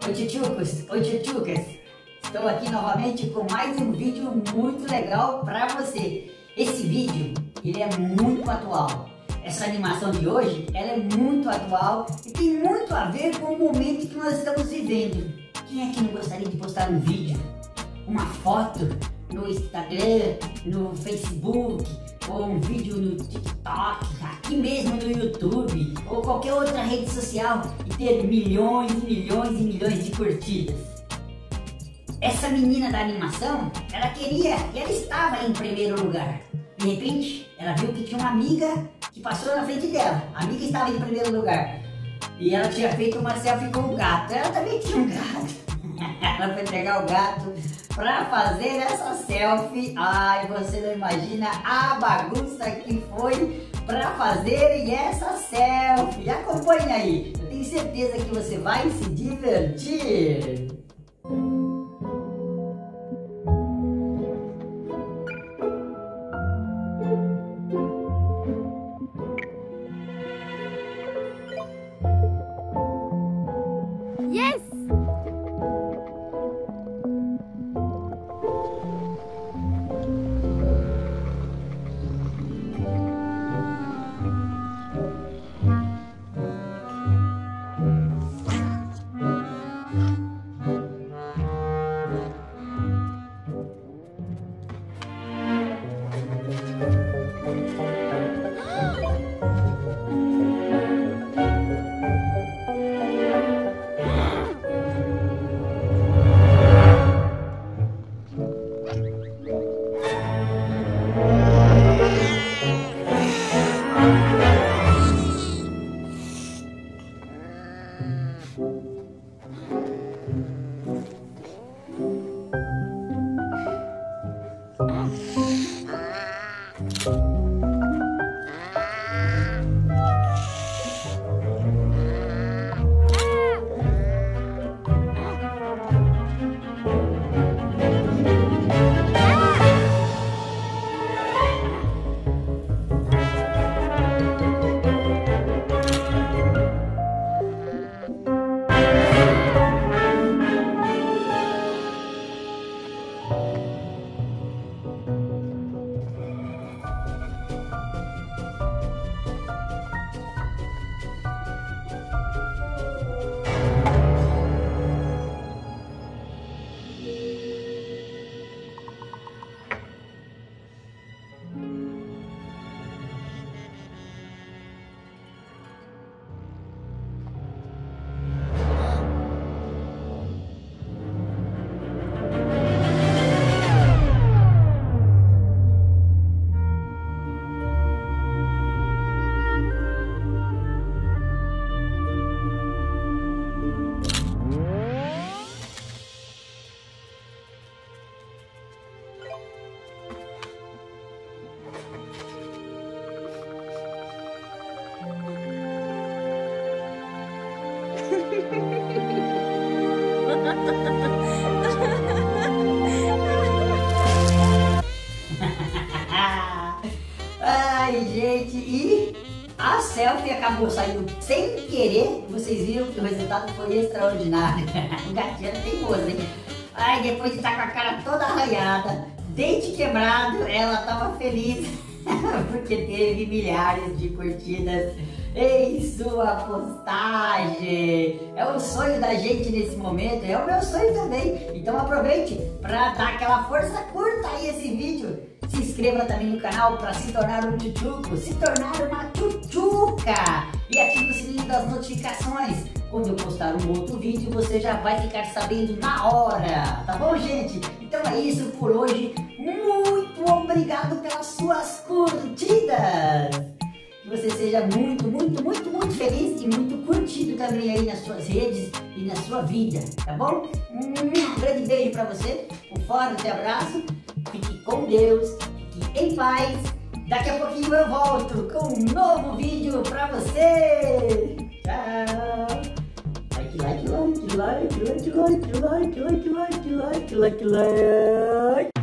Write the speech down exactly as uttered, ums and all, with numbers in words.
Oi tchutchucos, oi tchutchucas, estou aqui novamente com mais um vídeo muito legal para você. Esse vídeo, ele é muito atual. Essa animação de hoje, ela é muito atual e tem muito a ver com o momento que nós estamos vivendo. Quem é que não gostaria de postar um vídeo, uma foto no Instagram, no Facebook, ou um vídeo no TikTok, aqui mesmo no YouTube, ou qualquer outra rede social e ter milhões e milhões e milhões de curtidas? Essa menina da animação, ela queria, ela estava em primeiro lugar. De repente, ela viu que tinha uma amiga que passou na frente dela. A amiga estava em primeiro lugar. E ela tinha feito uma selfie com o gato. Ela também tinha um gato. Ela foi pegar o gato para fazer essa selfie. Ai, você não imagina a bagunça que foi para fazer essa selfie. Acompanhe aí. Eu tenho certeza que você vai se divertir. Yes! Ai, gente, e a selfie acabou saindo sem querer. Vocês viram que o resultado foi extraordinário. O gatinho era teimoso, hein? Ai, depois de estar com a cara toda arranhada, dente quebrado, ela estava feliz porque teve milhares de curtidas em sua postagem. É o sonho da gente nesse momento, é o meu sonho também. Então aproveite para dar aquela força, curta aí esse vídeo. Se inscreva também no canal para se tornar um tchutchuco, se tornar uma tchutchuca. E ative o sininho das notificações. Quando eu postar um outro vídeo, você já vai ficar sabendo na hora. Tá bom, gente? Então é isso por hoje. Muito obrigado pelas suas curtidas. Que você seja muito, muito, muito, muito feliz e muito curtido também aí nas suas redes e na sua vida, tá bom? Um grande beijo pra você, um forte abraço, fique com Deus, fique em paz. Daqui a pouquinho eu volto com um novo vídeo pra você. Tchau! Like, like, like, like, like, like, like, like, like, like, like, like, like.